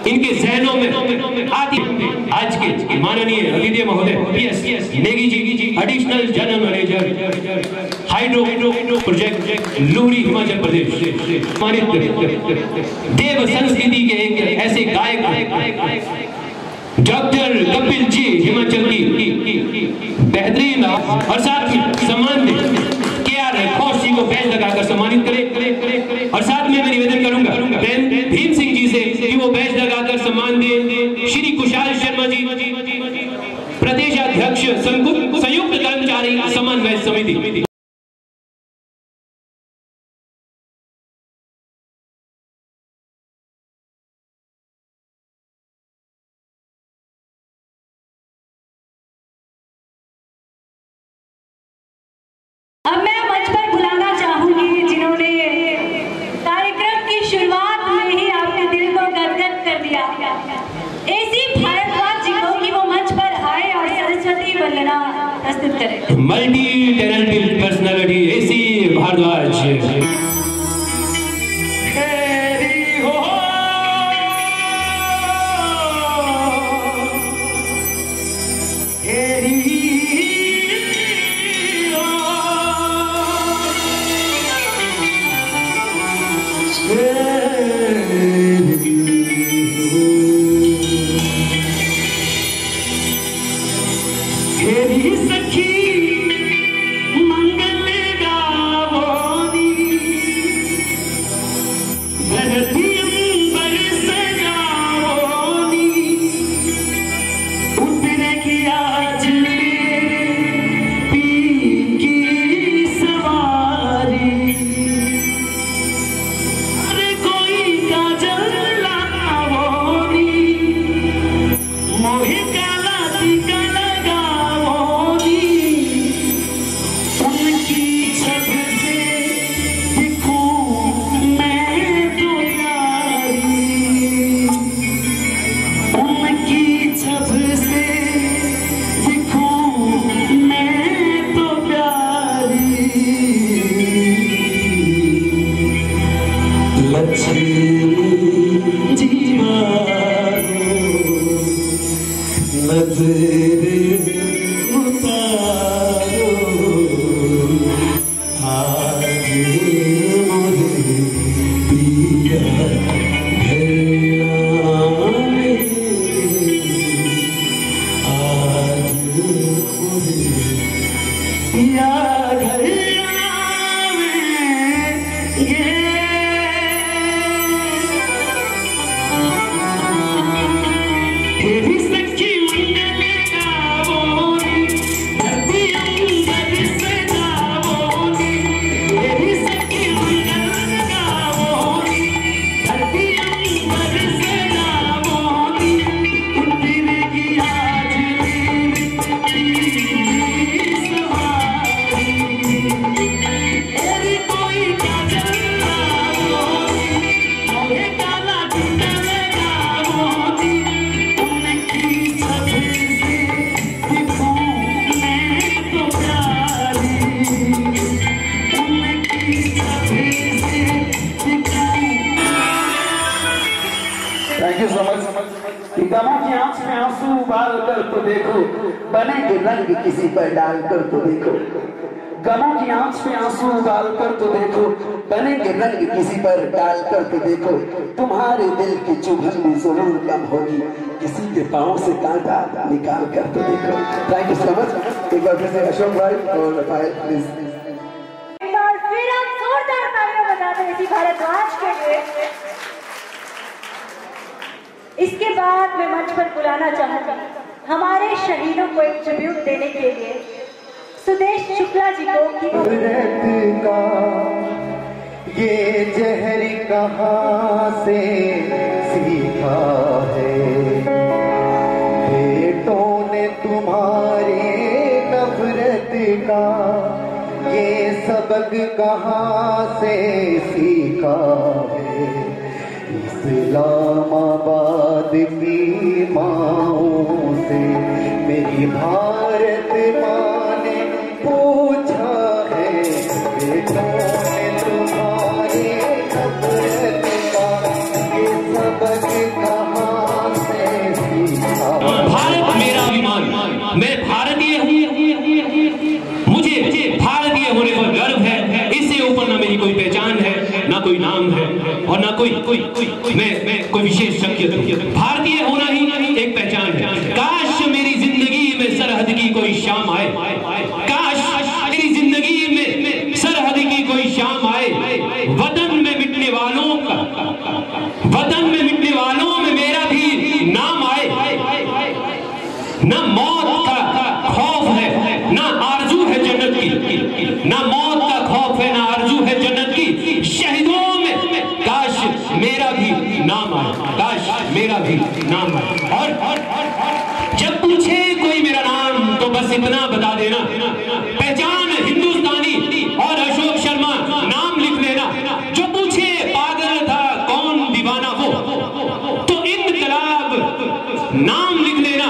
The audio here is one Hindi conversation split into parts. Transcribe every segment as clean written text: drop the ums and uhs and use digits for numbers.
इनके जहनों में आती आज के माननीय अतिथि महोदय PS Negi ji additional general manager hydro project Luhri Himachal Pradesh देव संस्कृति के एक ऐसे गायक डॉक्टर कपिल जी हिमाचल की बेहतरीन और साथ ही सम्मान में KR घोष जी को बैज लगाकर सम्मानित करें और साथ में मैं निवेदन करूंगा भीम सिंह जी से कि वो बैज लगाकर सम्मान दें। श्री कुशाल शर्मा जी प्रदेश अध्यक्ष संयुक्त कर्मचारी समन्वय समिति। अब मैं मंच पर बुलाना चाहूंगी जिन्होंने कार्यक्रम की शुरुआत में ही आपके दिल को गदगद कर दिया, ऐसी भारद्वाज जी को कि वो मंच पर आए और सरस्वती वंदना प्रस्तुत करें। मल्टी टैलेंटेड पर्सनालिटी ऐसी भारद्वाज। गमों की आंख में आंसू उबाल कर तो देखो, बनेंगे रंग किसी पर डाल कर तो देखो। गमों की आंख में आंसू उबाल कर तो देखो, बनेंगे रंग किसी पर डाल कर तो देखो। तुम्हारे दिल की चुभन भी जरूर कम होगी, किसी के पाँव से कांटा निकाल कर तो देखो। Thank you so much. एक बार फिर से अशोक भाई और रफाएल प्लीज। एक बार फिर आप जोरदार तालियां बजाते हैं इसी भारद्वाज के लिए। इसके बाद मैं मंच पर बुलाना चाहूंगा हमारे शहीदों को एक ट्रिब्यूट देने के लिए सुदेश शुक्ला जी को कि का ये जहर कहाँ से सीखा है, बेटों ने तुम्हारे नफरत का ये सबक कहाँ से सीखा है। इस्लामाबाद की माँओं से मेरी भारत माँ ने पूछा है, बेटों ने तुम्हारे नफरत का ये सबक कहाँ विशेष शख्सियत। भारतीय होना ही एक पहचान है। काश मेरी जिंदगी में सरहद की कोई शाम आए, काश मेरी जिंदगी में सरहद की कोई शाम आए, वतन में मिटने वालों का, वतन में मिटने वालों में मेरा भी नाम आए। ना मौत का खौफ है ना आरजू है जन्नत की, ना मौत का खौफ है ना आरजू है जन्नत की। शहीदों में काश मेरा भी नाम आए, काश मेरा भी नाम आए। और जब पूछे कोई मेरा नाम तो बस इतना बता देना, पहचान हिंदुस्तानी और अशोक शर्मा नाम लिख लेना। जो पूछे पागल था कौन दीवाना हो तो इनकलाब नाम लिख लेना।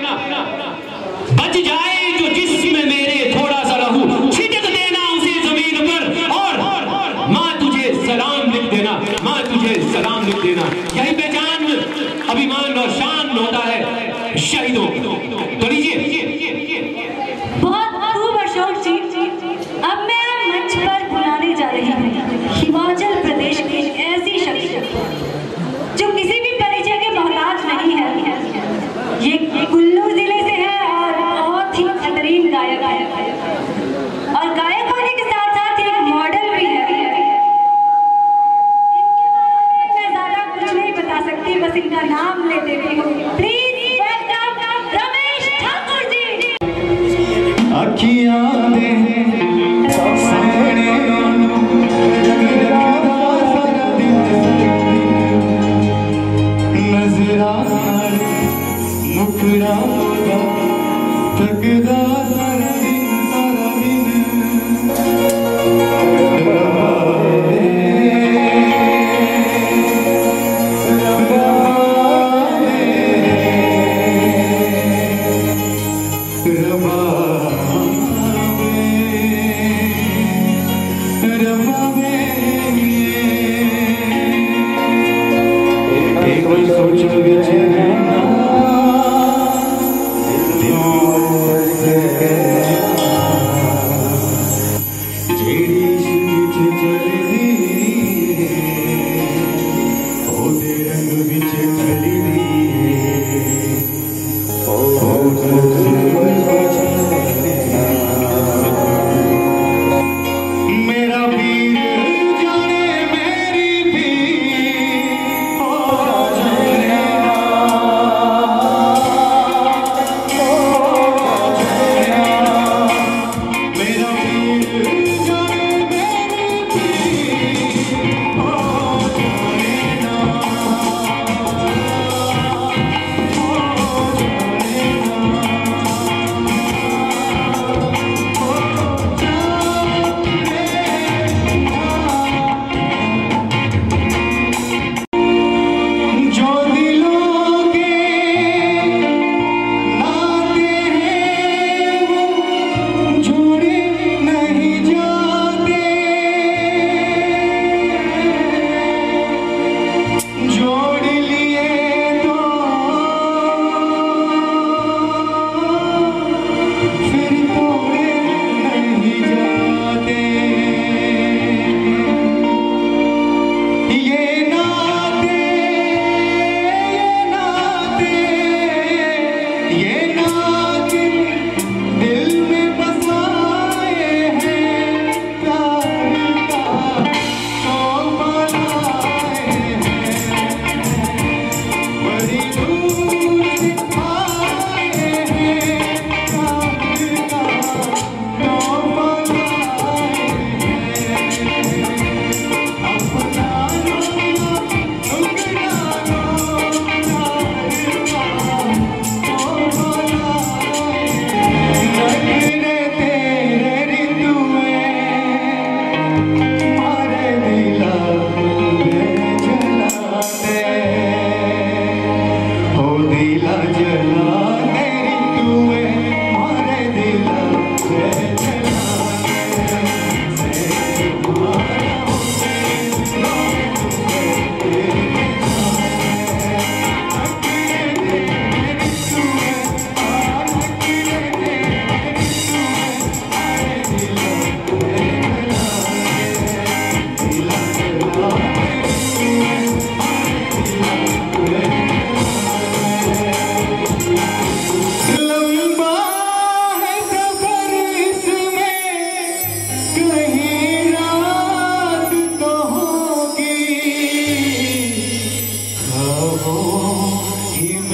बच जाए जो जिस्म मेरे थोड़ा सा लहू, छिटक देना उसे जमीन पर और माँ तुझे सलाम लिख देना, माँ तुझे सलाम लिख देना। यही पहचान अभिमान और शान होता है शहीदों। तो लीजिए बहुत खूब अशोक जी। अब मैं मंच पर बुलाने जा रही हूँ हिमाचल प्रदेश की ऐसी शख्सियत जो किसी भी परिचय के मोहताज नहीं है। ये कुल्लू जिले से है और बहुत ही बेहतरीन गायक है, और गायक होने के साथ साथ एक मॉडल भी है। मैं ज्यादा कुछ नहीं बता सकती, बस इनका नाम ले देती हूँ। Please welcome Ramesh Thakur ji. अखियां दे सामने नजरा मुखड़ा तकदा सारा दिन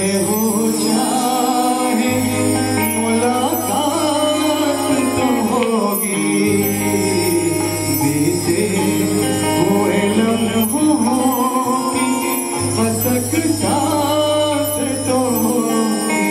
तुमसे हो चाहे मुलाकात तो होगी, बीते हुए लम्हों की मशक्क़त तो होगी।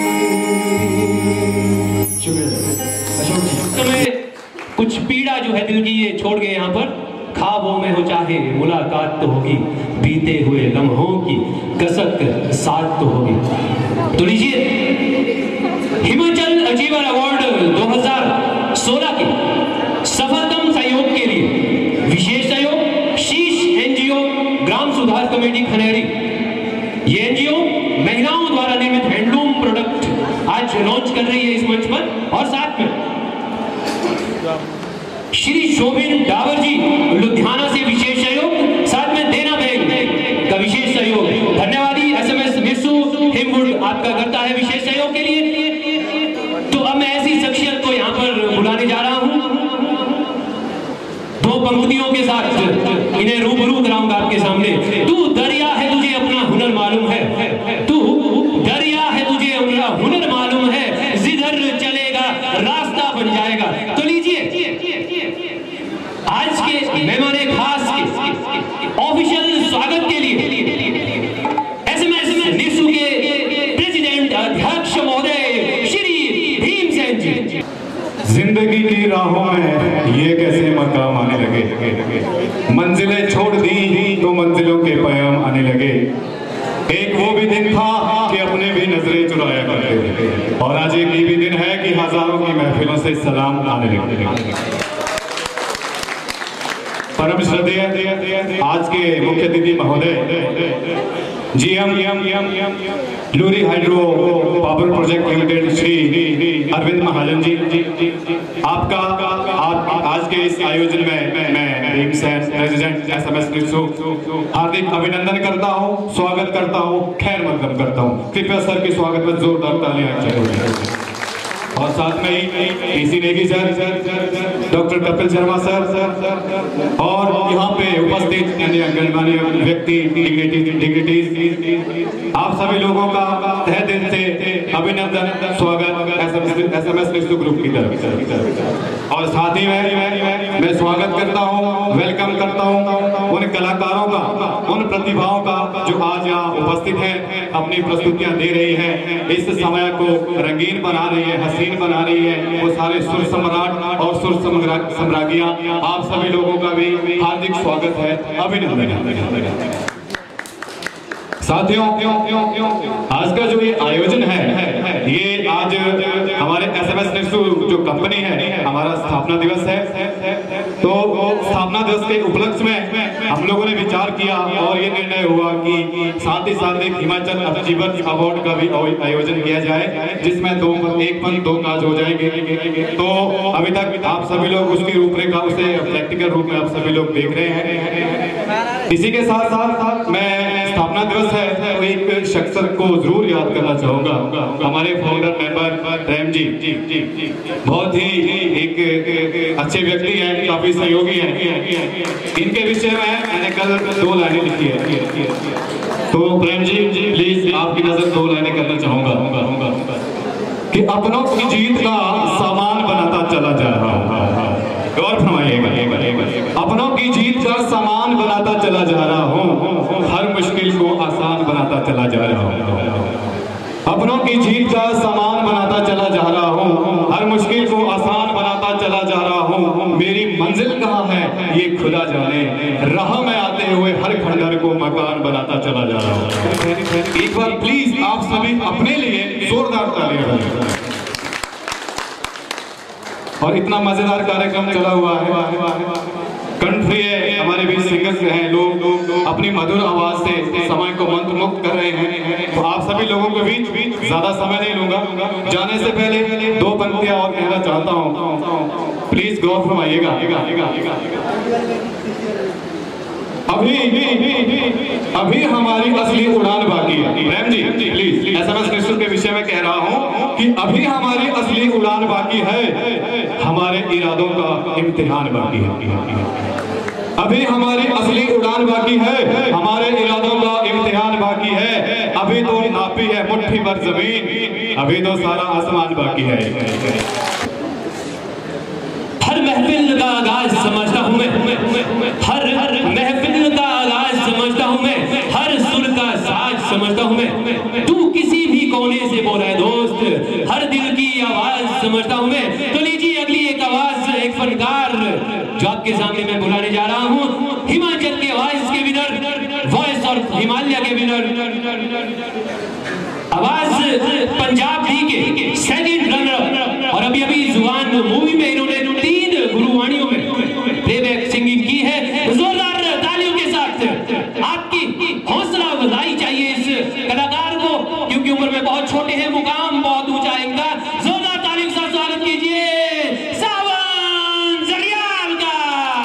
शुक्रिया अशोक जी। समय कुछ पीड़ा जो है दिल की ये छोड़ गए यहाँ पर। ख्वाबों में हो चाहे मुलाकात तो होगी, बीते हुए लम्हों की कसक साथ तो होगी। तो लीजिए हिमाचल अचीवर अवार्ड 2016 के सफलतम सहयोग के लिए विशेष सहयोग शीश एनजीओ ग्राम सुधार कमेटी खनेरी। ये एनजीओ महिलाओं द्वारा निर्मित हैंडलूम प्रोडक्ट आज लॉन्च कर रही है इस मंच पर। और साथ में श्री शोभिन डावर जी लुधियाना से विशेष सहयोग, साथ में देना बैंक का विशेष सहयोग। धन्यवादी SMS मिर्सू हिमवुड आपका करता है विशेष सहयोग के लिए। तो अब मैं ऐसी शख्सियत को यहाँ पर बुलाने जा रहा हूँ, दो पंक्तियों के साथ इन्हें रूबरू कराऊंगा आपके सामने। तू दरिया है तुझे अपना हुनर मालूम है, तू दरिया है तुझे अपना हुनर मालूम है, जिधर चलेगा रास्ता बन जाएगा। तो लीजिए आज के मेहमाने खास के ऑफिशियल स्वागत के लिए SMS निसू के प्रेसिडेंट अध्यक्ष महोदय श्री भीमसेन जी। जिंदगी की राहों में ये कैसे मकाम आने लगे, मंजिलें छोड़ दी तो मंजिलों के पैगाम आने लगे। एक वो भी दिन था कि अपने भी नजरें चुराया करते थे, और आज एक ये भी दिन है कि हजारों की महफिलों से सलाम आने लगे। परम श्रद्धेय आज के मुख्य अतिथि महोदय GM Luhri hydro power project limited Shri Arvind Mahajan ji, आपका आज के इस आयोजन में मैं भीमसेन प्रेसिडेंट SMS निसू हार्दिक अभिनंदन करता हूं, स्वागत करता हूं, खैर मकदम करता हूं। कृपया सर के स्वागत में जोरदार तालियां चाहिए। और साथ में ही PC Negi sir, doctor Kapil Sharma sir, और यहाँ पे उपस्थित गणमान्य व्यक्ति डिग्निटीज, आप सभी लोगों का तहे दिल से अभिनंदन, स्वागत SMS निसू ग्रुप की तरफ से। और साथ ही मैं स्वागत करता हूँ, वेलकम करता हूँ उन कलाकारों का, उन प्रतिभाओं का जो आज यहाँ उपस्थित है, अपनी प्रस्तुतियाँ दे रही है, इस समय को रंगीन बना रही है, हसीन बना रही है। वो सारे सुर सम्राट और सुर सम्राज्ञियां, आप सभी लोगों का भी हार्दिक स्वागत है, अभिनंदन। साथियों आज का जो ये आयोजन है, ये आज हमारे SMS निसू जो कंपनी है, हमारा स्थापना दिवस है। तो स्थापना दिवस के उपलक्ष्य में हम लोगों ने विचार किया और ये निर्णय हुआ कि साथ ही साथ एक हिमाचल अचीवर अवार्ड का भी आयोजन किया जाए, जिसमें एक पंथ दो काज हो जाएंगे। तो अभी तक आप सभी लोग उसकी रूपरेखा, उसे प्रैक्टिकल रूप में आप सभी लोग देख रहे हैं। इसी के साथ साथ मैं स्थापना दिवस है तो एक शख्स को जरूर याद करना चाहूंगा, हमारे फाउंडर मेंबर प्रेम जी, बहुत ही एक अच्छे व्यक्ति हैं, काफी सहयोगी हैं। इनके विषय में मैंने कल 2 लाइनें लिखी है, तो प्रेम जी प्लीज आपकी नजर 2 लाइनें करना चाहूंगा कि अपनों की जीत का सामान बनाता चला जा रहा हूं। गौर फरमाइएगा, अपनों की जीत का सामान बनाता चला जा रहा हूं, हर मुश्किल को आसान बनाता चला जा रहा हूं। अपनों की जीत का सामान बनाता चला जा रहा हूं, हर मुश्किल को आसान बनाता चला जा रहा हूं। मेरी मंजिल कहां है ये खुदा जाने, राह में आते हुए हर खंडर को मकान बनाता चला जा रहा हूं। एक बार प्लीज आप सभी अपने लिए जोरदार तालियां बजाएं। और इतना मजेदार कार्यक्रम चला हुआ है, कंठप्रिय हमारे बीच सिंगर्स हैं, लोग अपनी मधुर आवाज से समय को मंत्रमुग्ध कर रहे हैं। तो आप सभी लोगों के बीच ज्यादा समय नहीं लूंगा, जाने से पहले 2 पंक्तियां और कहना चाहता हूं, प्लीज गौर फरमाइएगा। अभी हमारी असली उड़ान बाकी है। प्रेम जी प्लीज SMS निसू के विषय में कह रहा हूं कि अभी हमारी असली उड़ान बाकी है, हमारे इरादों का इम्तिहान बाकी है। अभी हमारी असली उड़ान बाकी है, हमारे इरादों का इम्तिहान बाकी है। अभी तो नापी है मुट्ठी भर जमीन, अभी तो सारा आसमान बाकी है। हर महफिल का आगाज समझता हूँ मैं, हर महफिल का आगाज समझता हूँ मैं, हर सुर का साज समझता हूँ मैं। तू किसी भी कोने से बोला है दोस्त, हर दिल की आवाज समझता हूँ मैं। तो लीजिए अगली एक आवाज, एक फनकार जो आपके सामने मैं बुलाने जा रहा हूँ, हिमाचल के आवाज के विनर, वॉइस और हिमालय के विनर, आवाज पंजाब डी के सेकंड रनर, और अभी अभी जुबान मूवी में इन्होंने 3 गुरुवाणियों में प्लेबैक सिंगिंग की है। जोरदार तालियों के साथ आपकी हौसला अफजाई चाहिए इस कलाकार को, क्योंकि उम्र में बहुत छोटे हैं, मुकाम बहुत ऊंचा है इनका। जोरदार तालियों के साथ स्वागत कीजिए सावन जरियाल का।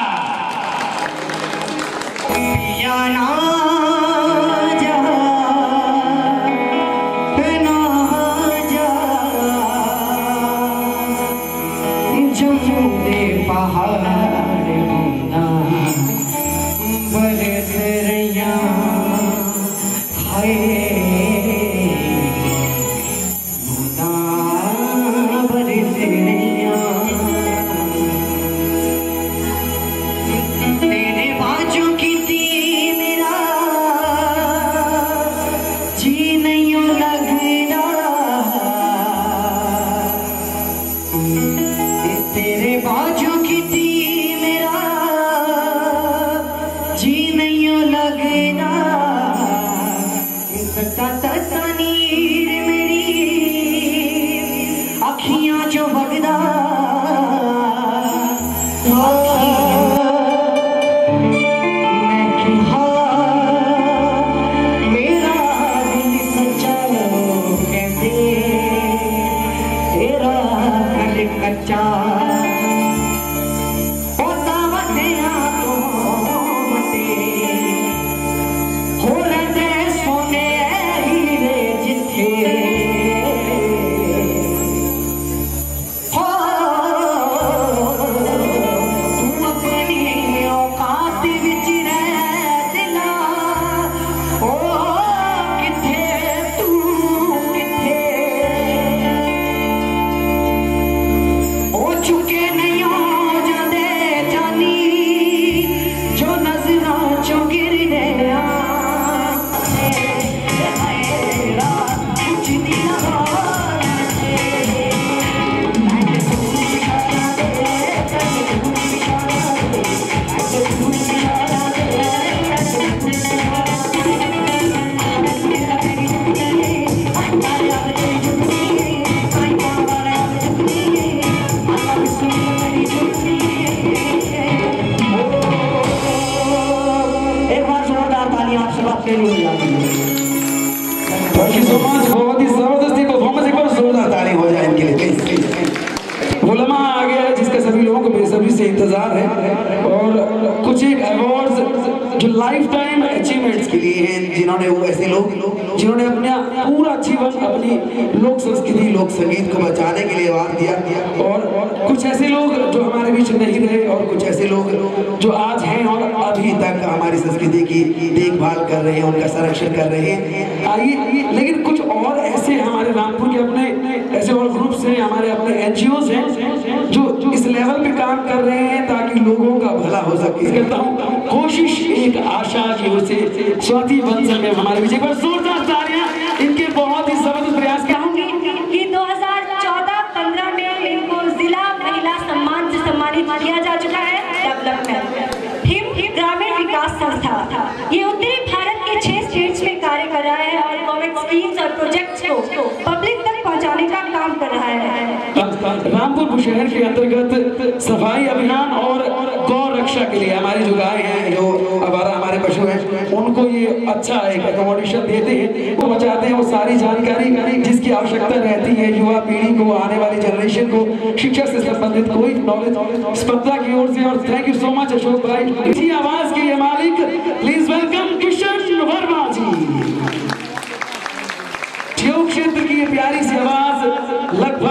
बहुत ही जबरदस्ती परफॉर्मेंस, एक बार जोरदार ताली हो जाए इनके लिए। उलमा आ गया जिसका सभी लोगों को बेसब्री से इंतजार है, और कुछ एक अवार्ड्स जो लाइफ टाइम अचीवमेंट्स के लिए हैं, जिन्होंने वो ऐसे लोग जिन्होंने अपना पूरा जीवन अपनी लोक संस्कृति लोक संगीत को बचाने के लिए अवार्ड दिया, और कुछ ऐसे लोग जो हमारे बीच नहीं रहे, और कुछ ऐसे लोग जो आज हैं और अभी तक हमारी संस्कृति की देखभाल कर रहे हैं, उनका संरक्षण कर रहे हैं। आइए, लेकिन कुछ और ऐसे हमारे रामपुर के अपने ऐसे और ग्रुप्स हैं, हमारे अपने एनजीओज हैं जो इस लेवल पे काम कर रहे हैं ताकि लोगों का भला हो सके। करता हूँ कोशिश एक आशा की ओर से स्वाति बंसल में हमारे बीच, एक बार जोरदार तालियां इनके बहुत ही जबरदस्त प्रयास के। कि 2014-15 में इनको जिला महिला सम्मान से सम्मानित किया जा चुका है। डेवलपमेंट हिम ग्रामीण विकास संस्था, ये उत्तरी भारत के 6 स्टेट्स में कार्य कर रहा है और गवर्नमेंट स्कीम्स और प्रोजेक्ट्स को पब्लिक तक पहुंचाने का काम कर रहा है। रामपुर शहर के अंतर्गत सफाई अभियान और गौ रक्षा के लिए हमारी जो गाय हैं, जो हमारे पशु हैं, उनको ये अच्छा एक अकोमोडेशन देते हैं, वो बचाते हैं। वो सारी जानकारी जिसकी आवश्यकता रहती है युवा पीढ़ी को, आने वाली जनरेशन को, शिक्षा से संबंधित कोई नॉलेज स्पर्धा की ओर से। और thank you so much Ashok भाई। इसी आवाज के ये मालिक, प्लीज वेलकम किशन वर्मा जी। क्षेत्र की ये प्यारी सी आवाज लगभग 20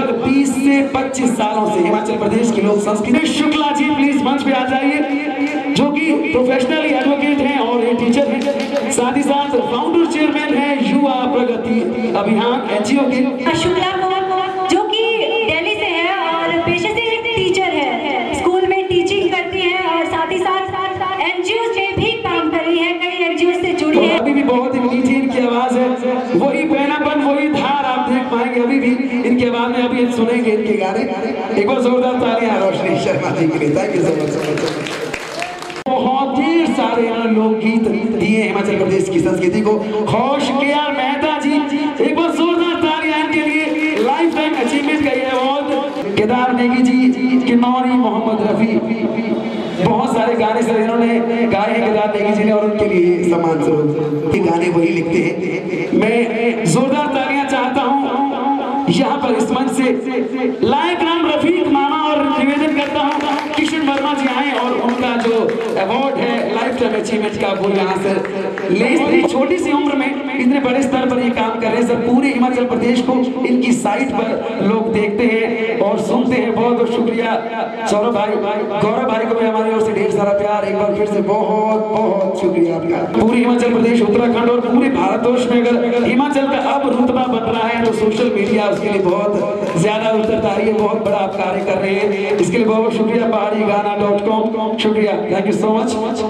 20 से 25 सालों से हिमाचल प्रदेश की लोक संस्कृति। शुक्ला जी प्लीज मंच पे आ जाइए, जो कि प्रोफेशनली एडवोकेट हैं और ये टीचर हैं, साथ ही साथ फाउंडर चेयरमैन है युवा प्रगति अभियान एनजीओ के। शुक्ला जो कि दिल्ली से है और पेशे से टीचर है, स्कूल में टीचिंग करती है और साथ ही साथ एनजीओ में भी काम कर रही है, कई एनजीओ से जुड़ी है। अभी भी बहुत ही मीठी इनकी आवाज है, वही पहनापन वही धार आप देख पाएंगे अभी भी इनकी आवाज में। अभी सुनेंगे इनके गाने। एक बार जोरदार तालियां रोशनी शर्मा जी के लिए। Thank you so much. बहुत ढेर सारे लोकगीत दिए हिमाचल प्रदेश की संस्कृति को। खुश केआर मेहता जी, एक बार जोरदार तालियां इनके लिए। लाइफ टाइम अचीवमेंट का ये अवार्ड। केदार नेगी जी, किन्नौरी मोहम्मद रफी, बहुत सारे गाने सर इन्होंने गाए हैं केदार नेगी जी ने और उनके लिए सम्मान स्वरूप ये गाने वही लिखते हैं। मैं जोरदार तालियां चाहता हूँ यहाँ पर इस मंच से लायक नाम रफीक मामा और निवेदन करता हूँ किशन वर्मा जी आए और उनका जो अवार्ड है लाइफ टाइम अचीवमेंट का वो यहाँ से ले। छोटी सी उम्र में इतने बड़े स्तर पर ये काम कर रहे हैं सर। पूरे हिमाचल प्रदेश को इनकी साइट पर लोग देखते हैं और सुनते हैं। बहुत बहुत शुक्रिया सौरभ भाई, गौरव भाई को भी हमारी ओर से ढेर सारा प्यार। एक बार फिर से बहुत बहुत शुक्रिया आपका। पूरे हिमाचल प्रदेश, उत्तराखंड और पूरे भारतवर्ष में अगर हिमाचल का अब रुतबा बन रहा है तो सोशल मीडिया उसके लिए बहुत ज्यादा उतरदारी है, बहुत बड़ा आप कार्य कर रहे हैं। इसके लिए बहुत शुक्रिया paharigaana.com, शुक्रिया, थैंक यू सो मच।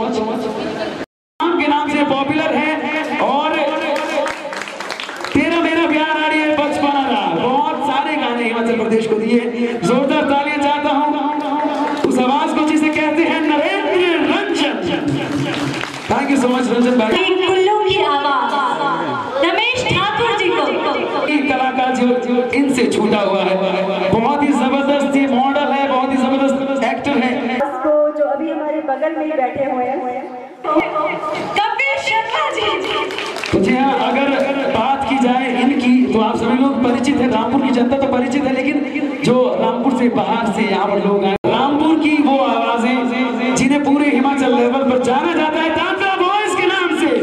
के नाम से पॉपुलर है और तेरा मेरा प्यार आ रही है बचपन आ रहा, बहुत सारे गाने हिमाचल प्रदेश को दिए। जोरदार तालियां चाहता हूँ उस आवाज को जिसे कहते हैं Narendra Ranjan. Thank you so much Ranjan भाई। कुल्लू की आवाज रमेश ठाकुर जी को कलाकार जो इनसे छूटा हुआ है, बहुत ही जबरदस्त ये मॉडल है, बहुत ही जबरदस्त एक्टर है। तो जो अभी हमारे बगल में ही बैठे हुए हैं कपिल शर्मा जी। तो जी हाँ, अगर बात की जाए इनकी तो आप सभी लोग परिचित है, रामपुर की जनता तो परिचित है, लेकिन जो रामपुर से बाहर से यहाँ पर लोग आए, रामपुर की वो आवाजें जिन्हें पूरे हिमाचल लेवल पर जाना जाता है टाटा बॉयज के नाम से।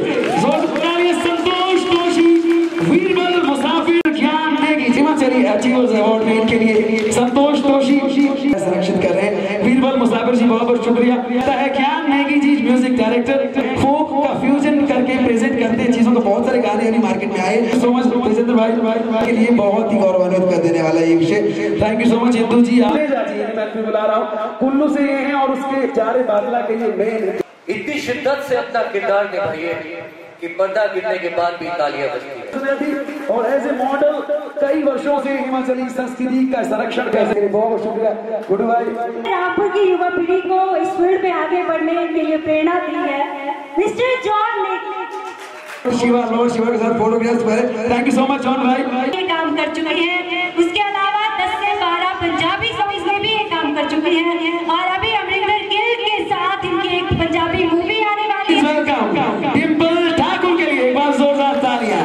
संतोष तोशी, वीरबल मुसाफिर, ज्ञान नेगी हिमाचली अचीवर्स अवार्ड में इनके लिए संतोष तोशी संरक्षित कर रहे हैं। वीरबल मुसाफिर जी बहुत बहुत शुक्रिया है। Gyan Negi ji music director, folk का फ्यूजन करके प्रेजेंट करते हैं चीजों को। बहुत सारे गाने अभी मार्केट में आए। सो मच तेजेंद्र भाई के लिए बहुत ही गौरवान्वित कर देने वाला ये विषय। Thank you so much Indu ji. मैं बुला रहा हूँ, कुल्लू से ये हैं और उसके चारे बादला के ये मेन इतनी शिद्दत से अपना किरदार निभाइए कि पर्दा गिरने के बाद भी तालियां बजती है। और एज ए मॉडल कई वर्षों से हिमाचली संस्कृति का संरक्षण कर रहे हैं। बहुत शुक्रिया गुड्डू भाई। रामपुर की युवा पीढ़ी को इस फील्ड में आगे बढ़ने के लिए प्रेरणा दी है मिस्टर जॉन ने। शिवा लॉर्ड शिवा के साथ photographs. Thank you so much John भाई। ये काम कर चुके हैं, उसके अलावा 10 से 12 पंजाबी सॉन्ग्स में भी ये काम कर चुके हैं और अभी अमरिंदर गिल के साथ इनकी एक पंजाबी मूवी आने वाली है। डिंपल ठाकुर के लिए एक बार जोरदार तालियां।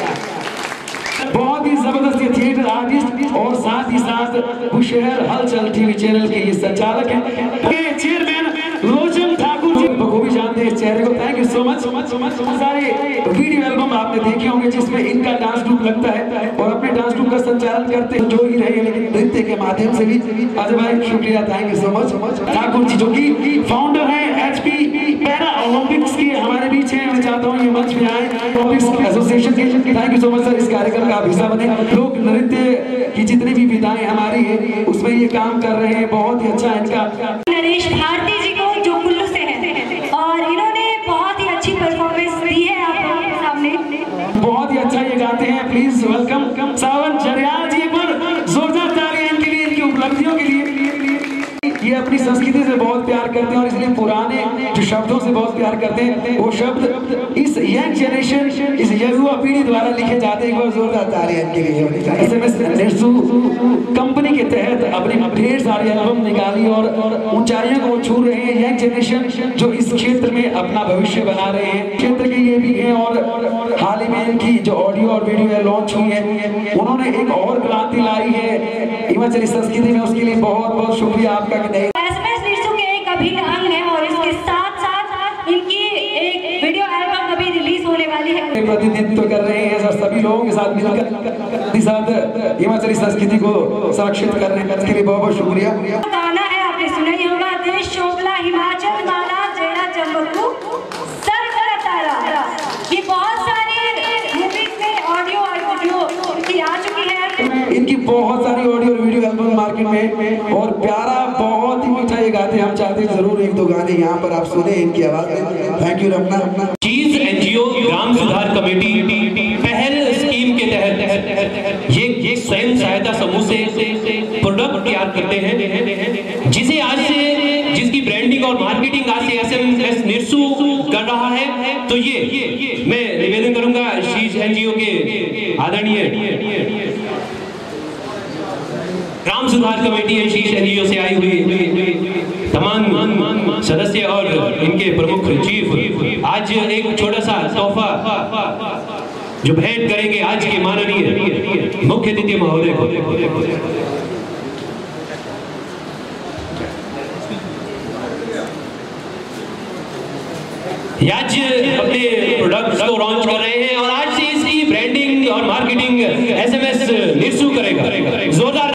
बहुत ही जबरदस्त ये थिएटर आर्टिस्ट और साथ ही साथ बुशहर हलचल टीवी चैनल के ये संचालक हैं चेयरमैन लोचन ठाकुर जी, बखूबी जानते हैं इस चेहरे को। Thank you so much. सारे वीडियो एल्बम आपने देखे होंगे जिसमें इनका डांस ग्रुप लगता है और अपने डांस ग्रुप का संचालन करते हैं जो ही रहे, लेकिन नृत्य के माध्यम से भी। अजय भाई शुक्रिया, thank you so much. Thakur ji जो कि फाउंडर है एचपी पैरा ओलंपिक्स के हमारे बीच है। मैं चाहता हूँ ये मंच में आए ओलंपिक्स एसोसिएशन के। Thank you so much sir, इस कार्यक्रम का हिस्सा बने। लोग नृत्य की जितनी भी विधाएं हमारी है उसमें ये काम कर रहे हैं, बहुत ही अच्छा इनका। नरेश भारती जी को जो कुल्लू से हैं और इन्होंने बहुत ही अच्छी परफॉर्मेंस दी है आपके सामने। बहुत ही अच्छा ये गाते हैं। प्लीज वेलकम सावन जरियाल जी, एक बार जोरदार तालियां इनके लिए, इनकी उपलब्धियों के लिए। ये अपनी संस्कृति से बहुत प्यार करते हैं और इसलिए पुराने जो शब्दों से बहुत प्यार करते हैं वो शब्द इस यंग जनरेशन, इस युवा पीढ़ी द्वारा लिखे जाते हैं। एक बार जोरदार तालियां इनके लिए। एसएमएस नर्सू कंपनी के तहत अपने ढेर सारे एल्बम निकाली और ऊंचाइयों को छू रहे हैं यंग जनरेशन जो इस क्षेत्र में अपना भविष्य बना रहे हैं। क्षेत्र के ये भी हैं और हाल ही में इनकी जो ऑडियो और वीडियो लॉन्च हुई है उन्होंने एक और क्रांति लाई है हिमाचली संस्कृति में। उसके लिए बहुत बहुत शुक्रिया आपका। एसएमएस नर्सू के एक अभिन्न अंग है और इसके साथ साथ इनकी एक वीडियो एल्बम अभी रिलीज होने वाली है। प्रतिनिधित्व कर रहे हैं सर, सभी लोगों के साथ मिलकर साथ हिमाचली संस्कृति को संरक्षित करने के लिए बहुत बहुत शुक्रिया। गाना है आपने सुना ही होगा, देश शोभला हिमाचल माला जयरा चंबकू सर कर तारा। ये बहुत सारी मूवीज में ऑडियो और वीडियो की आ चुकी है। इनकी बहुत सारी ऑडियो और वीडियो एल्बम मार्केट में, और प्यारा बहुत ही मीठा ये गाते हैं। हम चाहते हैं जरूर एक दो गाने यहाँ पर आप सुने इनकी आवाज में। Thank you Ramna. चीज एनजीओ ग्राम सुधार कमेटी पहल स्कीम के तहत ये स्वयं सहायता समूह से प्रोडक्ट तैयार करते हैं, जिसे आज से जिसकी ब्रांडिंग और मार्केटिंग आज से एसएमएस निरसू कर रहा है। तो ये मैं निवेदन करूंगा शीश एनजीओ के आदरणीय ग्राम सुधार कमेटी है शीश एनजीओ से आई हुई तमाम सदस्य और इनके प्रमुख चीफ आज एक छोटा सा तोहफा जो भेंट करेंगे आज के माननीय मुख्य अतिथि महोदय को। आज अपने प्रोडक्ट्स को लॉन्च कर रहे हैं और आज से इसकी ब्रांडिंग और मार्केटिंग एसएमएस निरसू करेगा। जोरदार